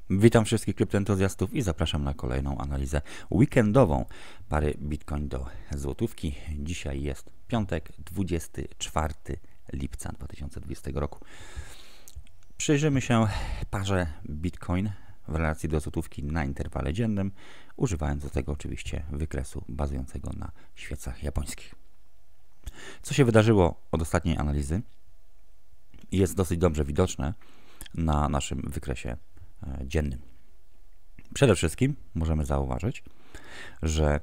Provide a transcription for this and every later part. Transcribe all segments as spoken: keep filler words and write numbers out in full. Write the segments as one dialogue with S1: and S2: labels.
S1: Witam wszystkich kryptoentuzjastów i zapraszam na kolejną analizę weekendową pary Bitcoin do złotówki. Dzisiaj jest piątek, dwudziestego czwartego lipca dwa tysiące dwudziestego roku. Przyjrzymy się parze Bitcoin w relacji do złotówki na interwale dziennym, używając do tego oczywiście wykresu bazującego na świecach japońskich. Co się wydarzyło od ostatniej analizy jest dosyć dobrze widoczne na naszym wykresie dziennym. Przede wszystkim możemy zauważyć, że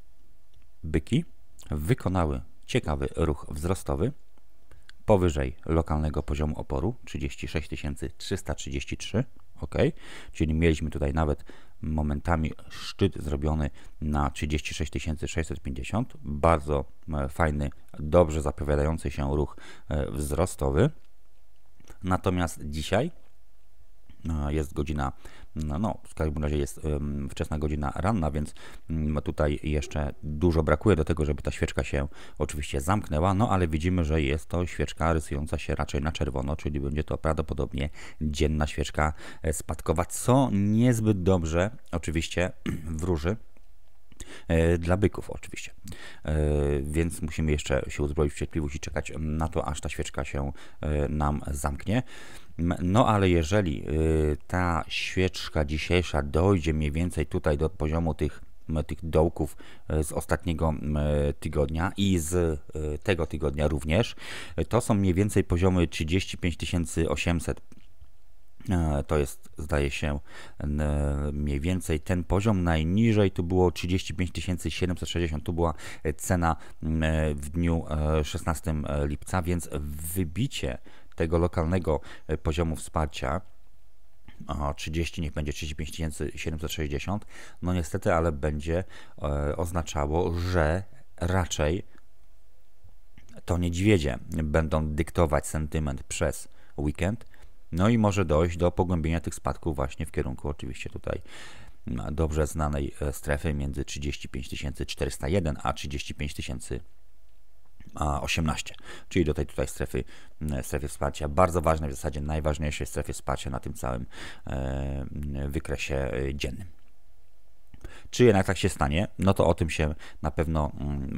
S1: byki wykonały ciekawy ruch wzrostowy powyżej lokalnego poziomu oporu trzydzieści sześć tysięcy trzysta trzydzieści trzy, ok, czyli mieliśmy tutaj nawet momentami szczyt zrobiony na trzydzieści sześć tysięcy sześćset pięćdziesiąt, bardzo fajny, dobrze zapowiadający się ruch wzrostowy. Natomiast dzisiaj jest godzina, no w każdym razie jest um, wczesna godzina ranna, więc um, tutaj jeszcze dużo brakuje do tego, żeby ta świeczka się oczywiście zamknęła, no ale widzimy, że jest to świeczka rysująca się raczej na czerwono, czyli będzie to prawdopodobnie dzienna świeczka spadkowa, co niezbyt dobrze oczywiście wróży dla byków oczywiście, więc musimy jeszcze się uzbroić w cierpliwość i czekać na to, aż ta świeczka się nam zamknie. No ale jeżeli ta świeczka dzisiejsza dojdzie mniej więcej tutaj do poziomu tych, tych dołków z ostatniego tygodnia i z tego tygodnia również, to są mniej więcej poziomy trzydzieści pięć tysięcy osiemset. To jest, zdaje się, mniej więcej ten poziom. Najniżej tu było trzydzieści pięć tysięcy siedemset sześćdziesiąt, tu była cena w dniu szesnastego lipca, więc wybicie tego lokalnego poziomu wsparcia trzydzieści, niech będzie trzydzieści pięć tysięcy siedemset sześćdziesiąt, no niestety, ale będzie oznaczało, że raczej to niedźwiedzie będą dyktować sentyment przez weekend. No i może dojść do pogłębienia tych spadków właśnie w kierunku oczywiście tutaj dobrze znanej strefy między trzydzieści pięć tysięcy czterysta jeden a trzydzieści pięć tysięcy osiemnaście, czyli do tej tutaj strefy, strefy wsparcia, bardzo ważnej, w zasadzie najważniejszej strefy wsparcia na tym całym wykresie dziennym. Czy jednak tak się stanie? No to o tym się na pewno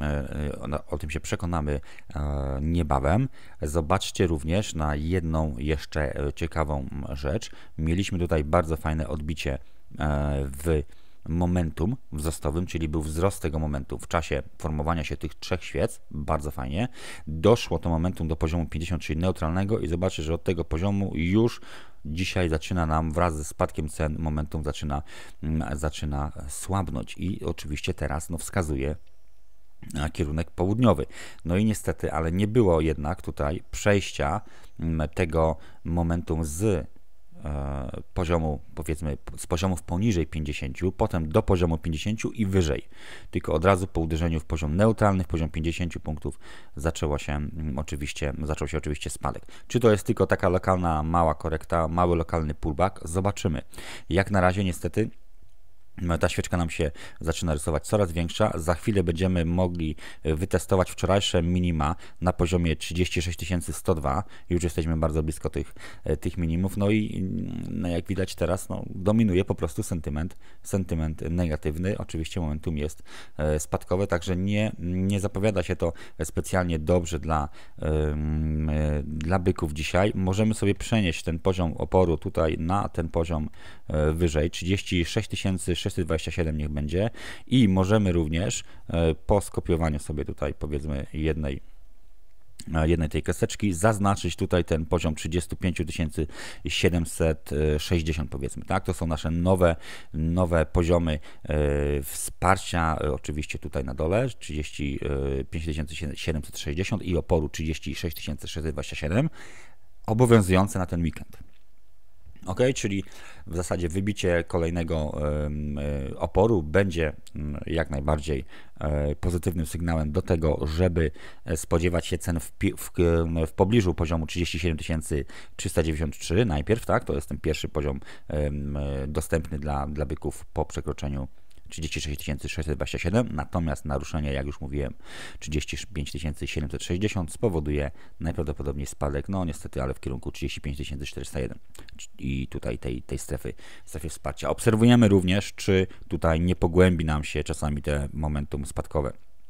S1: o tym się przekonamy niebawem. Zobaczcie również na jedną jeszcze ciekawą rzecz. Mieliśmy tutaj bardzo fajne odbicie w momentum wzrostowym, czyli był wzrost tego momentu w czasie formowania się tych trzech świec, bardzo fajnie. Doszło to momentum do poziomu pięćdziesiąt, czyli neutralnego i zobaczcie, że od tego poziomu już dzisiaj zaczyna nam wraz ze spadkiem cen momentum zaczyna, zaczyna słabnąć i oczywiście teraz no, wskazuje na kierunek południowy. No i niestety, ale nie było jednak tutaj przejścia tego momentum z poziomu, powiedzmy, z poziomów poniżej pięćdziesięciu, potem do poziomu pięćdziesięciu i wyżej. Tylko od razu po uderzeniu w poziom neutralny, w poziom pięćdziesięciu punktów zaczęło się oczywiście, zaczął się oczywiście spadek. Czy to jest tylko taka lokalna, mała korekta, mały lokalny pullback? Zobaczymy. Jak na razie niestety ta świeczka nam się zaczyna rysować coraz większa. Za chwilę będziemy mogli wytestować wczorajsze minima na poziomie trzydzieści sześć tysięcy sto dwa. Już jesteśmy bardzo blisko tych, tych minimów. No i no jak widać teraz no, dominuje po prostu sentyment, sentyment negatywny. Oczywiście momentum jest spadkowe, także nie, nie zapowiada się to specjalnie dobrze dla, dla byków dzisiaj. Możemy sobie przenieść ten poziom oporu tutaj na ten poziom wyżej, trzydzieści sześć tysięcy sześćset dwadzieścia siedem niech będzie i możemy również po skopiowaniu sobie tutaj powiedzmy jednej jednej tej kreseczki zaznaczyć tutaj ten poziom trzydzieści pięć tysięcy siedemset sześćdziesiąt powiedzmy, tak? To są nasze nowe, nowe poziomy e, wsparcia, e, oczywiście tutaj na dole trzydzieści pięć tysięcy siedemset sześćdziesiąt i oporu trzydzieści sześć tysięcy sześćset dwadzieścia siedem obowiązujące na ten weekend. Ok, czyli w zasadzie wybicie kolejnego y, oporu będzie y, jak najbardziej y, pozytywnym sygnałem do tego, żeby spodziewać się cen w, w, w pobliżu poziomu trzydzieści siedem tysięcy trzysta dziewięćdziesiąt trzy najpierw, tak, to jest ten pierwszy poziom y, y, dostępny dla, dla byków po przekroczeniu trzydzieści sześć tysięcy sześćset dwadzieścia siedem, natomiast naruszenie, jak już mówiłem, trzydzieści pięć tysięcy siedemset sześćdziesiąt spowoduje najprawdopodobniej spadek, no niestety, ale w kierunku trzydzieści pięć tysięcy czterysta jeden i tutaj tej, tej strefy, strefy wsparcia. Obserwujemy również, czy tutaj nie pogłębi nam się czasami te momentum spadkowe.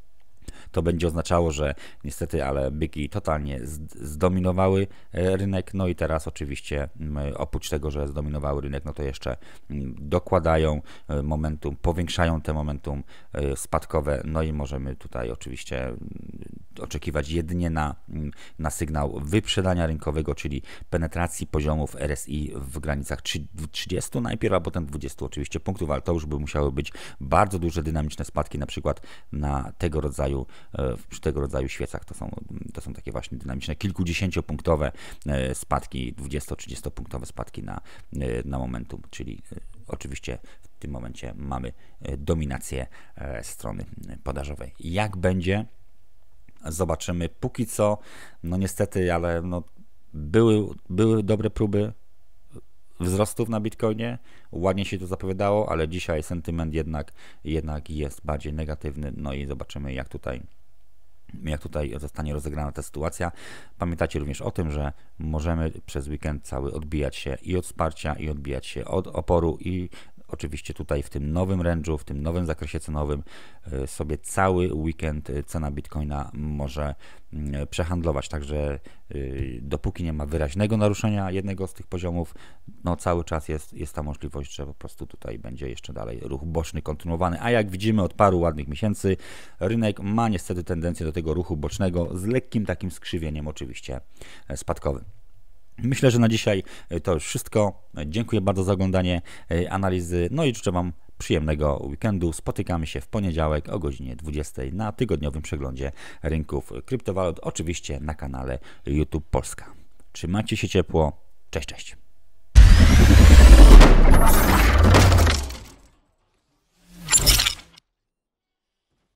S1: To będzie oznaczało, że niestety, ale byki totalnie zdominowały rynek, no i teraz oczywiście oprócz tego, że zdominowały rynek, no to jeszcze dokładają momentum, powiększają te momentum spadkowe, no i możemy tutaj oczywiście oczekiwać jedynie na, na sygnał wyprzedania rynkowego, czyli penetracji poziomów R S I w granicach trzydziestu najpierw, a potem dwudziestu oczywiście punktów, ale to już by musiały być bardzo duże dynamiczne spadki, na przykład na tego rodzaju przy tego rodzaju świecach. To są, to są takie właśnie dynamiczne, kilkudziesięciopunktowe spadki, dwudziesto-trzydziestopunktowe spadki na, na momentum, czyli oczywiście w tym momencie mamy dominację strony podażowej. Jak będzie? Zobaczymy. Póki co, no niestety, ale no, były, były dobre próby wzrostów na Bitcoinie, ładnie się to zapowiadało, ale dzisiaj sentyment jednak, jednak jest bardziej negatywny, no i zobaczymy, jak tutaj jak tutaj zostanie rozegrana ta sytuacja. Pamiętajcie również o tym, że możemy przez weekend cały odbijać się i od wsparcia, i odbijać się od oporu, i oczywiście tutaj w tym nowym range'u, w tym nowym zakresie cenowym sobie cały weekend cena Bitcoina może przehandlować, także dopóki nie ma wyraźnego naruszenia jednego z tych poziomów, no cały czas jest, jest ta możliwość, że po prostu tutaj będzie jeszcze dalej ruch boczny kontynuowany, a jak widzimy od paru ładnych miesięcy rynek ma niestety tendencję do tego ruchu bocznego z lekkim takim skrzywieniem oczywiście spadkowym. Myślę, że na dzisiaj to już wszystko. Dziękuję bardzo za oglądanie analizy. No i życzę Wam przyjemnego weekendu. Spotykamy się w poniedziałek o godzinie dwudziestej na tygodniowym przeglądzie rynków kryptowalut, oczywiście na kanale YouTube Polska. Trzymajcie się ciepło. Cześć, cześć.